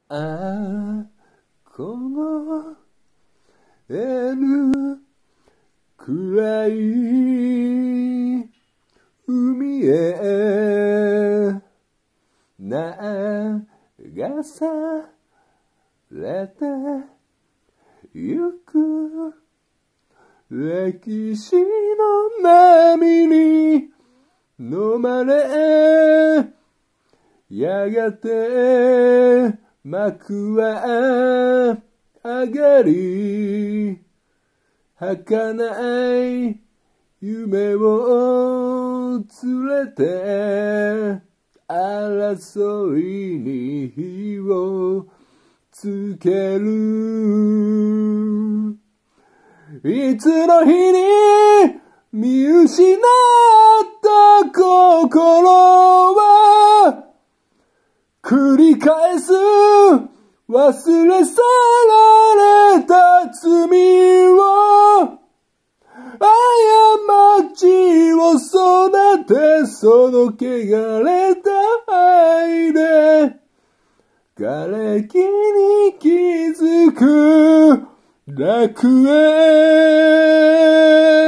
ああ、この N 暗い海へ流されてゆく歴史の波に飲まれやがて幕は上がり儚い夢を連れて争いに火をつける。いつの日に見失った心は繰り返す忘れ去られた罪を過ちを育てその汚れた愛で瓦礫に気づく楽園